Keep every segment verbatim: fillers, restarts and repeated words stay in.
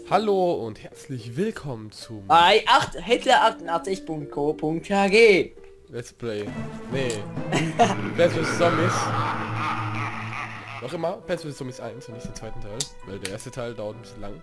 Hallo und herzlich willkommen zum bei Hitler achtundachtzig Punkt co Punkt k Let's Play. Nee. Plants vs. Zombies. Noch immer Plants vs. Zombies eins und nicht den zweiten Teil, weil der erste Teil dauert ein bisschen lang.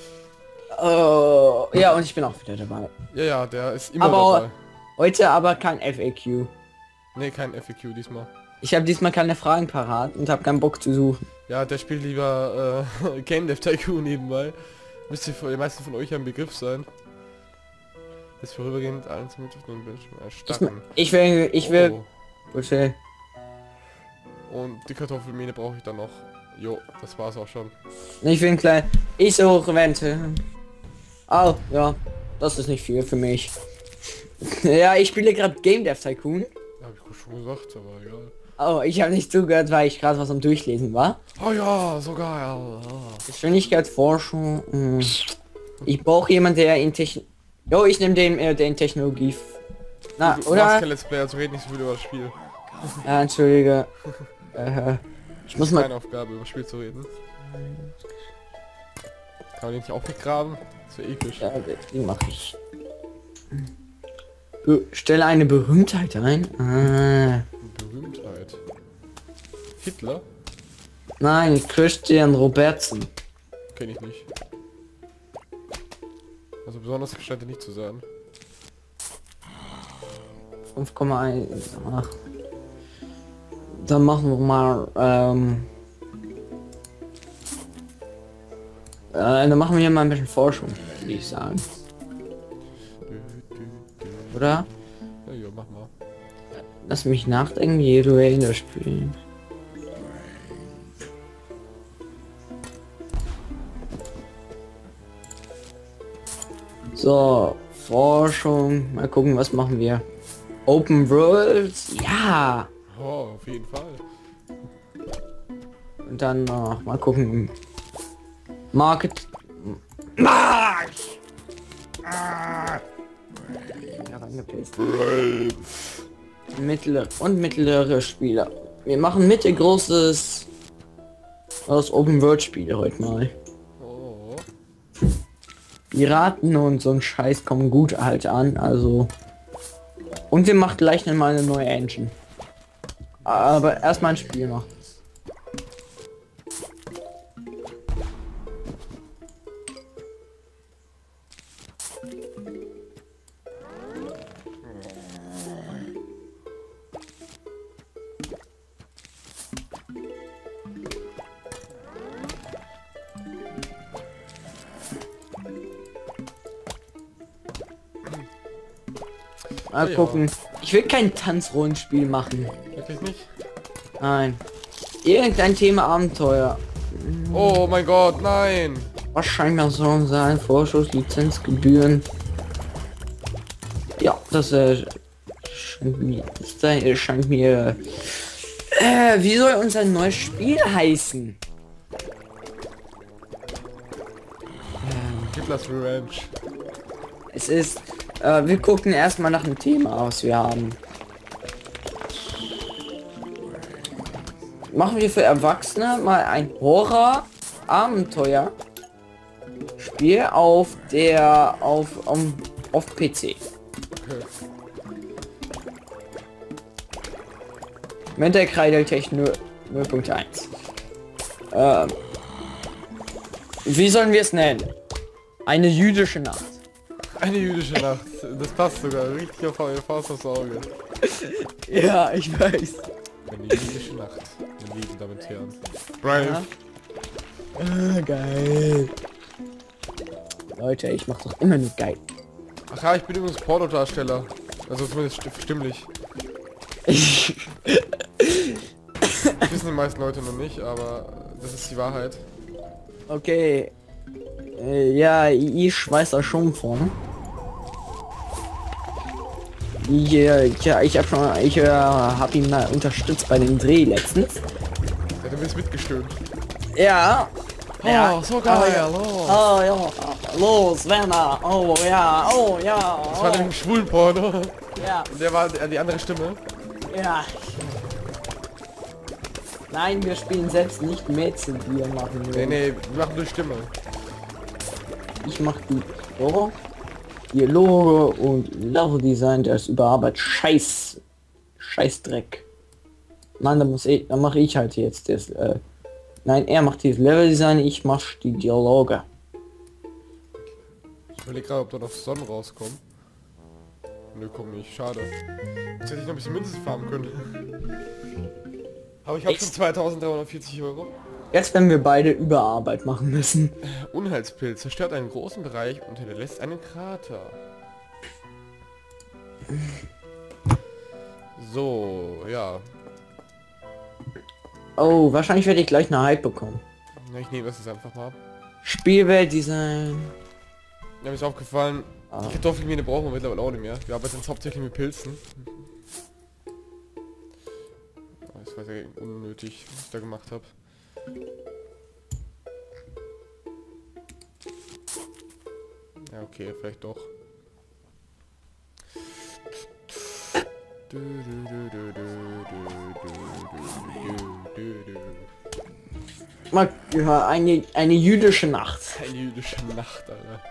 Oh, ja, und ich bin auch wieder dabei. Ja, ja, der ist immer aber dabei. Heute aber kein F A Q. Nee, kein F A Q diesmal. Ich habe diesmal keine Fragen parat und habe keinen Bock zu suchen. Ja, der spielt lieber äh, Game Dev Tycoon nebenbei. Müsste für die meisten von euch ein Begriff sein. Ist vorübergehend allen zum Bildschirm erstatten. Ich will, ich will... Oh. Okay. Und die Kartoffelmine brauche ich dann noch. Jo, das war's auch schon. Ich will ein klein... Ich suche Wente. Oh, ja. Das ist nicht viel für mich. Ja, ich spiele gerade Game Dev Tycoon. Habe ich schon gesagt, aber egal. Oh, ich habe nicht zugehört, weil ich gerade was am Durchlesen war. Oh ja, so geil. Geschwindigkeitsforschung. Hm. Ich brauche jemanden, der in Technik... Jo, ich nehme den, äh, den Technologie... Na, du, du oder? machst kein Let's Play, also red nicht so viel über das Spiel. Ja, entschuldige. äh, ich muss mal... Keine Aufgabe, über das Spiel zu reden. Kann man den nicht auch begraben? Das wäre episch. Ja, die mache ich. Be Stelle eine Berühmtheit ein. Ah. Berühmtheit. Hitler? Nein, Christian Robertson. Kenne ich nicht. Also besonders scheint er nicht zu sein. fünf Komma eins. Ach. Dann machen wir mal, ähm... Äh, dann machen wir hier mal ein bisschen Forschung, würde ich sagen. Oder? Ja, ja, mach mal. Lass mich nachdenken, jede Raider spielen. So, Forschung. Mal gucken, was machen wir. Open World. Ja. Oh, auf jeden Fall. Und dann noch mal gucken. Market. Mark! Ah. Ja, reingepisst. Mittlere und mittlere Spieler. Wir machen mittelgroßes aus Open World Spiele heute mal. Oh. Piraten und so ein Scheiß kommen gut halt an, also. Und wir machen gleich noch mal eine neue Engine. Aber erstmal ein Spiel noch. Mal Ja. gucken. Ich will kein Tanzrollenspiel machen. Wirklich nicht? Nein. Irgendein Thema Abenteuer. Oh mein Gott, nein! Wahrscheinlich sollen sein. Vorschuss, Lizenzgebühren. Ja, das äh, scheint mir. Das äh, scheint mir. Äh, wie soll unser neues Spiel heißen? Hitlers Revenge. Es ist. Äh, wir gucken erstmal nach dem Thema, was wir haben. Machen wir für Erwachsene mal ein Horror-Abenteuer Spiel auf der auf um, auf P C. Mit der Kreideltechnik null Punkt eins. Ähm, wie sollen wir es nennen? Eine jüdische Nacht. Eine jüdische Nacht. Das passt sogar richtig auf eure Faust aufs Auge. Ja, ich weiß. Eine jüdische Nacht. Meine lieben Damen und Herren. Brave. Ja. Äh, geil. Leute, ich mach doch immer nur geil. Ach ja, ich bin übrigens Pornodarsteller. Also zumindest sti stimmlich. Das wissen die meisten Leute noch nicht, aber das ist die Wahrheit. Okay. Äh, ja, ich weiß da schon von. Ich, äh, ja, ich habe schon, ich äh, habe ihn mal unterstützt bei dem Dreh letztens. Der hat mir mitgestöhnt. Ja. Oh, ja. so geil. Oh, Oh. oh ja. Los, Werner. Oh ja. Oh ja. Das war nämlich ein Schwulenporno. Ja. Und der war die andere Stimme. Ja. Nein, wir spielen selbst nicht Mädchen, die wir machen. Nee, nee, wir machen durch Stimme. Ich mache die so, Dialoge und Level-Design, der ist überarbeitet. Scheiß. Scheißdreck. Mann, da muss ich, da mache ich halt jetzt das. Äh, nein, er macht dieses Level-Design, ich mache die Dialoge. Ich überlege gerade, ob da noch Sonnen rauskommen. Nö, komm nicht, schade. Jetzt hätte ich noch ein bisschen Münzen farmen können. Aber ich habe schon zweitausenddreihundertvierzig Euro. Jetzt werden wir beide Überarbeit machen müssen. Unheilspilz zerstört einen großen Bereich und hinterlässt einen Krater. So, ja. Oh, wahrscheinlich werde ich gleich eine Hype bekommen. Ja, ich nehme das jetzt einfach mal. Spielweltdesign. Ja, mir ist aufgefallen, Ah. die Kartoffelmine brauchen wir mittlerweile auch nicht mehr. Wir arbeiten jetzt hauptsächlich mit Pilzen. Das war sehr unnötig, was ich da gemacht habe. Ja, okay, vielleicht doch. Mal ja, eine, eine jüdische Nacht. Eine jüdische Nacht,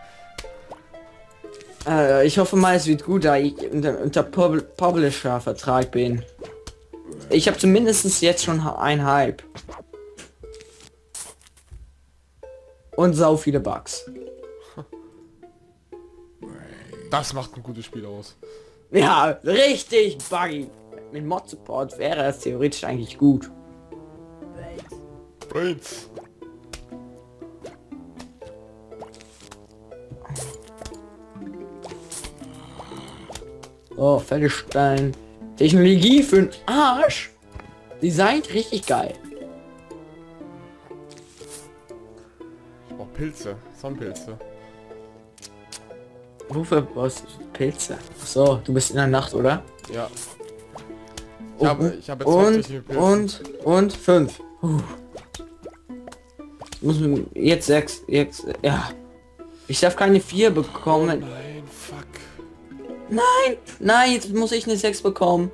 Alter. Äh, ich hoffe mal, es wird gut, da ich unter, unter Pub Publisher-Vertrag bin. Ich habe zumindest jetzt schon ein Hype. Und sau viele Bugs. Das macht ein gutes Spiel aus. Ja, richtig buggy. Mit Mod-Support wäre es theoretisch eigentlich gut. Brains. Oh, Fellstein. Technologie für den Arsch. Designt richtig geil. Ich brauch Pilze, Sonnenpilze. Wofür brauchst du Pilze? Ach so, du bist in der Nacht, oder? Ja. Ich habe, ich habe jetzt und, hauptsächlich mit Pilzen. und, und fünf. Puh. Muss man jetzt sechs, jetzt, ja. Ich darf keine vier Oh bekommen. nein, fuck. Nein, nein, jetzt muss ich eine sechs bekommen.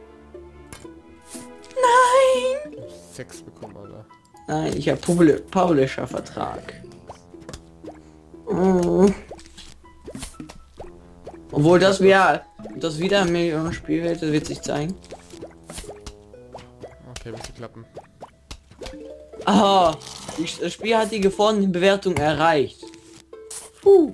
Nein. Sechs bekommen, Alter. Nein, ich habe Publi Publisher-Vertrag. Oh. Obwohl das wäre, das wieder ein Million Spielwelt, das wird sich zeigen. Okay, müsste klappen. Aha, ich, das Spiel hat die gefundene Bewertung erreicht. Puh.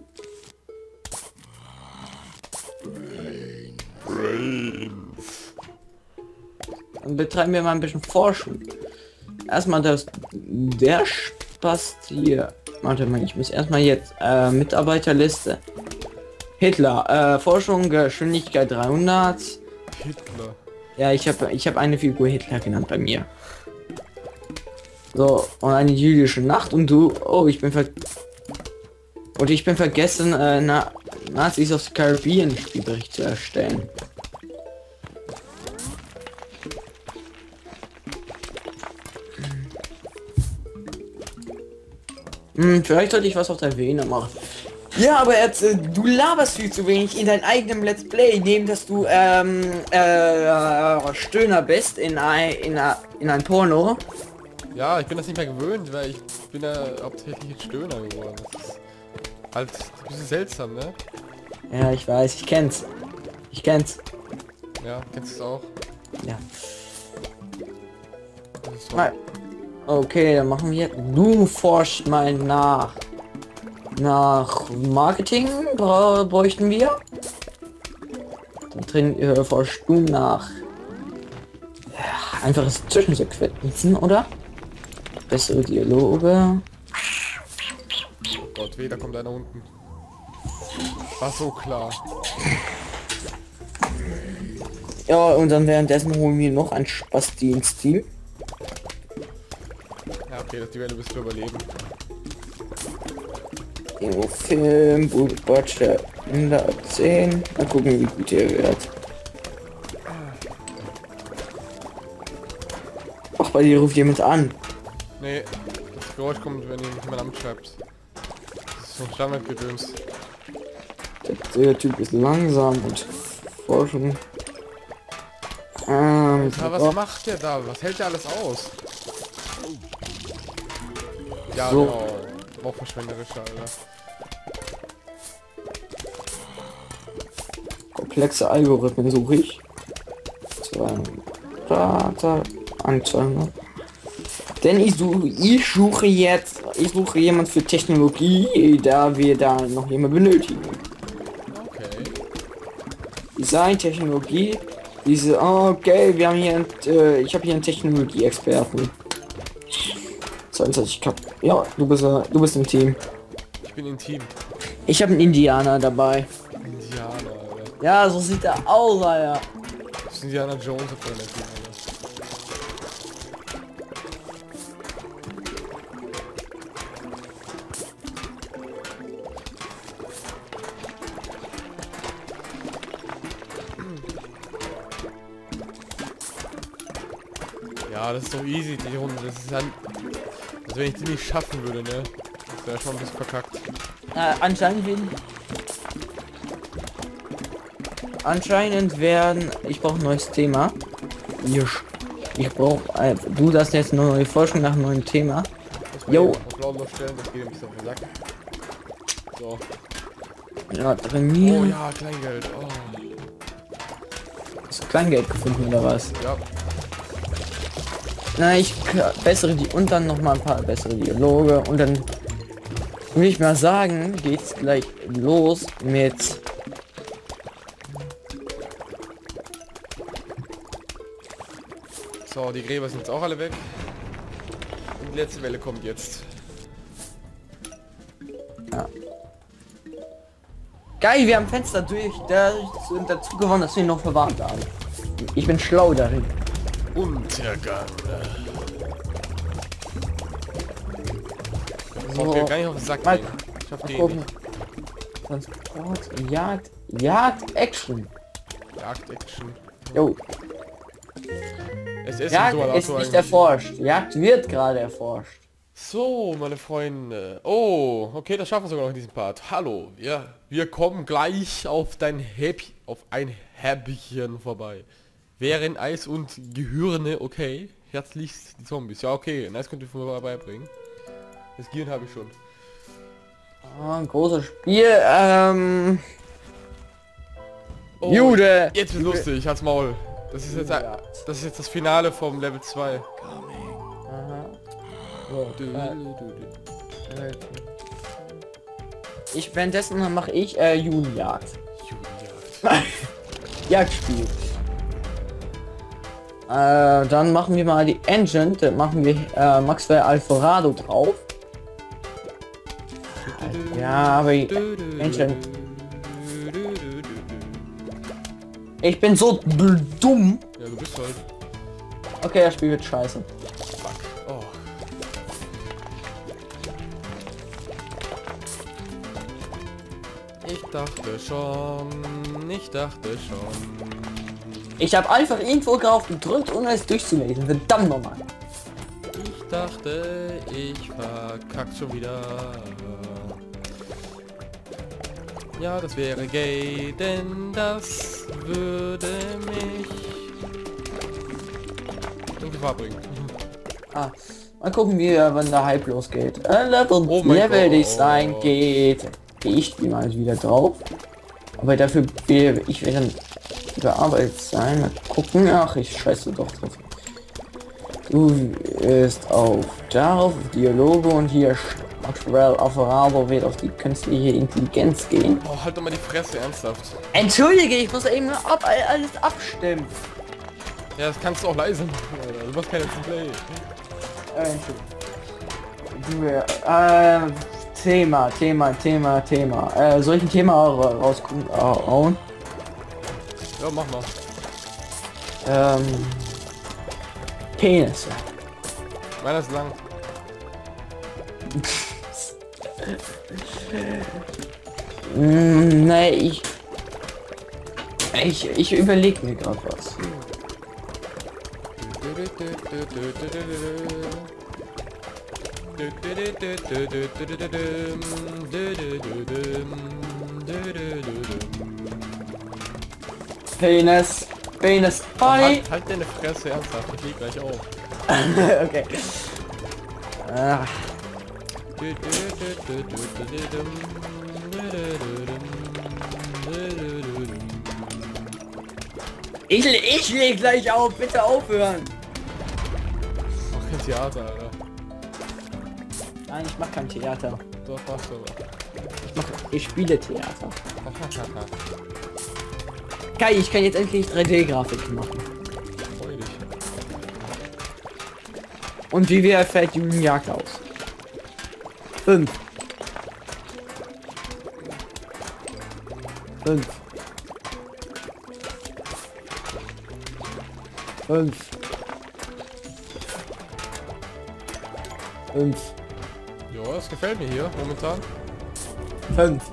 Dann betreiben wir mal ein bisschen Forschung. Erstmal das, der Spaß hier. Warte mal, ich muss erstmal jetzt äh, Mitarbeiterliste. Hitler, äh, Forschung, Geschwindigkeit dreihundert. Hitler. Ja, ich habe ich habe eine Figur Hitler genannt bei mir. So, und eine jüdische Nacht und du, oh, ich bin ver... Und ich bin vergessen, äh, Na Nazis aufs Caribbean Spielbericht zu erstellen. Hm, vielleicht sollte ich was auf der Vene machen. Ja, aber jetzt, äh, du laberst viel zu wenig in deinem eigenen Let's Play, neben dass du ähm, äh, Stöhner bist in ein, in, ein, in ein Porno. Ja, ich bin das nicht mehr gewöhnt, weil ich bin ja hauptsächlich ein Stöhner geworden. Das ist halt ein bisschen seltsam, ne? Ja, ich weiß, ich kenn's. Ich kenn's. Ja, kennst du es auch? Ja. Das ist toll. Mal. Okay, dann machen wir. Du forschst mal nach. Nach Marketing bra bräuchten wir. Dann drin äh, forschst du nach. Ja, einfaches Zwischensequenzen, oder? Bessere Dialoge. Oh Gott, weh, da kommt einer unten. War so klar. Ja, und dann währenddessen holen wir noch ein Spasti ins Stil. Ja, okay, das die Welle bist du überleben. Irgendwo Film, Budget hundertzehn. Mal gucken, wie gut der wird. Ach, bei dir ruft jemand an. Nee, das Geräusch kommt, wenn ihr jemand anschreibt. Das ist so ein Standardgedöns. Der, der Typ ist langsam und Forschung. Ähm, Ja, was macht der da? Was hält der alles aus? Ja, So. genau. Auch verschwenderisch, Alter. komplexe Algorithmen suche ich. Data Anzeige. Denn ich suche, ich suche jetzt, ich suche jemand für Technologie, da wir da noch jemand benötigen. Okay. Design, Technologie, diese, oh, okay, wir haben hier, ein, äh, ich habe hier einen Technologie-Experten. So, jetzt ich hab, ja, du bist, äh, du bist im Team. Ich bin im Team. Ich habe einen Indianer dabei. Indianer, Alter. Ja, so sieht er aus, Alter. Das ist Indiana Jones auf deiner Team, Alter. Ja, das ist doch easy, die Runde. Das ist dann... Also wenn ich die nicht schaffen würde, ne? Das wäre schon ein bisschen verkackt. Äh, anscheinend werden... Anscheinend werden... Ich brauche ein neues Thema. Ich, ich brauche... Äh, du darfst jetzt eine neue Forschung nach einem neuen Thema. Jo. Auf lautlos stellen, das geht ein bisschen auf den Sack. So. Ja, trainieren. Oh ja, Kleingeld. Oh. Hast du Kleingeld gefunden oder was? Ja. Na, ich bessere die und dann noch mal ein paar bessere Dialoge und dann würde ich mal sagen, geht's gleich los mit So, die Gräber sind jetzt auch alle weg. Und die letzte Welle kommt jetzt. ja. Geil, wir haben Fenster durch, dadurch sind dazu gewonnen, dass wir ihn noch verwarnt haben. Ich bin schlau darin. Untergang. Ich So, will gar nicht auf den Sack mal- gehen. Ich hab Mal den gucken. nicht. Transport, Jagd, Jagd, Action. Jagd-Action. Jo, Es ist Jagd so ist Auto nicht eigentlich. erforscht. Jagd wird gerade erforscht. So, meine Freunde. Oh, okay, das schaffen wir sogar noch in diesem Part. Hallo, wir, wir kommen gleich auf dein Häppchen, auf ein Häppchen vorbei. Wären Eis und Gehirne, okay. Herzlichst die Zombies. Ja, okay, Eis könnt ihr vorbeibringen. Das Gehirn habe ich schon. Ah, ein großes Spiel. Ähm, Oh, Jude. Jetzt wird lustig, halt's Maul. Das ist jetzt, ein- Ja. das ist jetzt das Finale vom Level zwei. Aha. So, Du, äh, du, du, du. ich währenddessen mache ich äh, Judenjagd. Judenjagd. Jagdspiel. Äh, dann machen wir mal die Engine. Dann machen wir äh, Maxwell Alvarado drauf. Ja, aber die Engine. Ich bin so dumm. Ja, du bist halt. Okay, das Spiel wird scheiße. Fuck. Oh. Ich dachte schon, ich dachte schon. Ich habe einfach irgendwo drauf gedrückt, ohne es durchzulesen. Verdammt nochmal. Ich dachte, ich verkack schon wieder. Ja, das wäre gay, denn das würde mich in Gefahr bringen. Ah, mal gucken, wie äh, wann der Hype losgeht. Äh, Level, Oh mein Level Gott. Design geht. Ich spiele mal wieder drauf. Aber dafür will ich will dann überarbeitet sein. Mal gucken. Ach, ich scheiße doch drauf. Du ist auf darauf Dialoge und hier Maxwell Alvarado wird auf die künstliche Intelligenz gehen. Oh, halt doch mal die Fresse, ernsthaft. Entschuldige, ich muss eben nur ab, alles abstimmen. Ja, das kannst du auch leise machen, Alter. Du machst keine Let's Play. Äh, Entschuldigung. Du, äh, Thema, Thema, Thema, Thema. Äh, soll ich ein Thema ra- rauskommen? Äh, Ja, mach mal. ähm, Penisse. Meiner ist lang. Mm, nee, ich... Ich, ich überlege mir gerade was. Penis. Penis. Oh, Body. halt, halt deine Fresse, ernsthaft. Ich leg gleich auf. Okay. Ah, Ich, ich leg gleich auf, bitte aufhören. Mach kein Theater, Alter. Nein, ich mach kein Theater. Doch, machst du aber. Ich, mach, ich spiele Theater. Geil, ich kann jetzt endlich drei D-Grafik machen. Freu dich. Und wie wir fällt Julienjagd aus? Fünf. Fünf. Fünf. Fünf. Ja, das gefällt mir hier momentan. Fünf.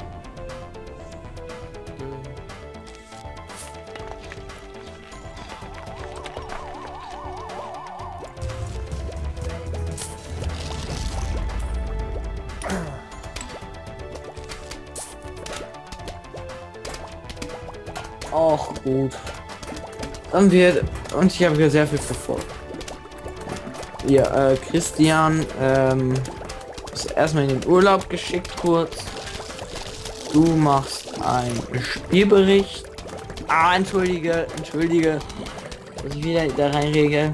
Auch gut. Dann wird und ich habe hier sehr viel verfolgt. Ja, äh, Christian ähm, ist erstmal in den Urlaub geschickt kurz. Du machst einen Spielbericht. Ah, entschuldige, entschuldige, dass ich wieder da reinrege.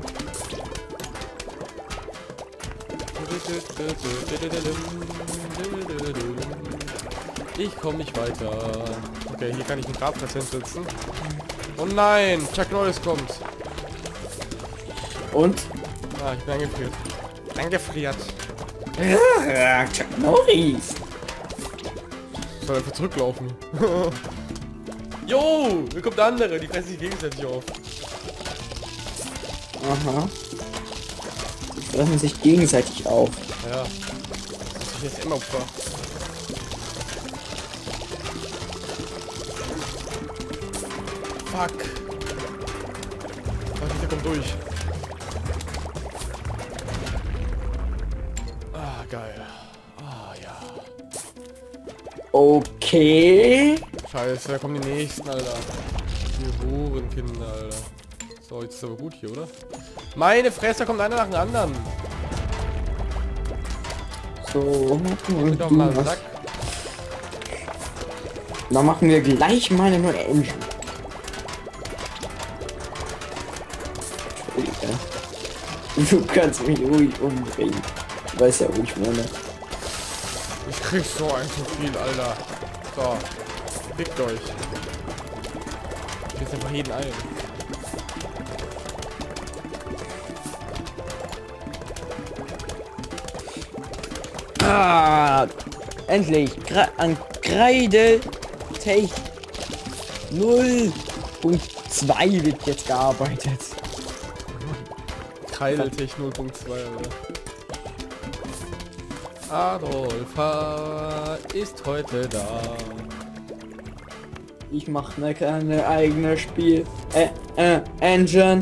Ich komme nicht weiter. Okay, hier kann ich einen Grabpräsent setzen. Oh nein, Chuck Norris kommt. Und? Ah, ich bin angefriert. Angefriert. Ja, Chuck Norris. Ich soll einfach zurücklaufen. Jo, hier kommt der andere, die fressen sich gegenseitig auf. Aha. Die fressen sich gegenseitig auf. Ja. Das ist jetzt immer Opfer. Fuck. Warte, der kommt durch. Ah, geil. Ah, ja. Okay. Scheiße, da kommen die nächsten, Alter. Die Hurenkinder, Alter. So, jetzt ist aber gut hier, oder? Meine Fresse, kommt einer nach dem anderen. So. Gib doch mal einen Sack. Dann machen wir gleich mal eine neue Engine. Du kannst mich ruhig umbringen. Ich weiß ja, wo ich meine. Ich krieg so ein zu viel, Alter. So. Fickt euch. Ich jetzt einfach jeden ein. Ah, endlich. Gra an Kreide Tech null Punkt zwei wird jetzt gearbeitet. Kreideltech null Punkt zwei, oder? Adolfa ist heute da. Ich mach ne keine eigene Spiel äh, äh, Engine.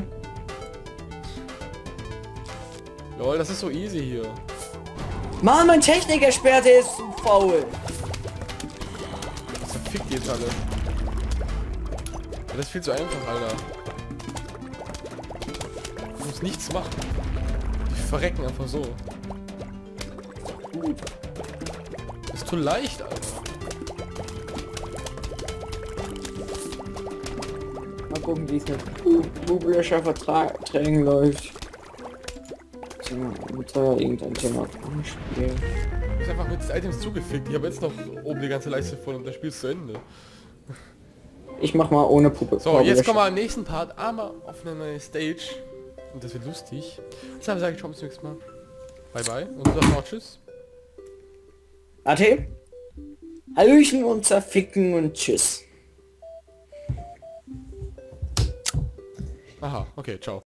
Lol, das ist so easy hier. Mann, mein Technikexperte ist zu faul. Das verfickt jetzt alle. Das ist viel zu einfach, Alter. Du musst nichts machen. Die verrecken einfach so. Gut. Das ist zu leicht, Alter. Mal gucken, wie es mit Bublischer Verträgen läuft. Unter irgendein Thema spielen. Du bist einfach mit Items zugefickt. Ich habe jetzt noch oben die ganze Leiste voll und das Spiel ist zu Ende. Ich mach mal ohne Puppe. So, jetzt kommen wir am nächsten Part einmal auf eine neue Stage. Und das wird lustig. Deshalb sage ich schon bis zum nächsten Mal. Bye bye. Und du sagst noch tschüss. Ate? Hallöchen und zerficken und tschüss. Aha, okay, ciao.